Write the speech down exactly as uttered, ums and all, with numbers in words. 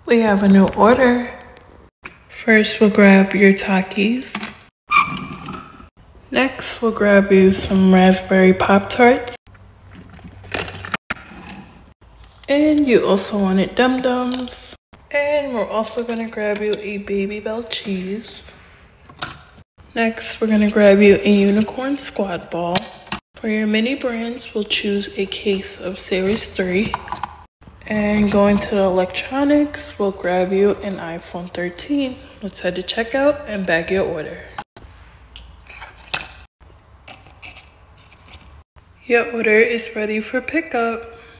We have a new order. First, we'll grab your Takis. Next, we'll grab you some raspberry Pop-Tarts. And you also wanted Dum Dums. And we're also gonna grab you a Babybel cheese. Next, we're gonna grab you a unicorn squad ball. For your mini brands, we'll choose a case of Series three. And going to the electronics, we'll grab you an iPhone thirteen. Let's head to checkout and bag your order. Your order is ready for pickup.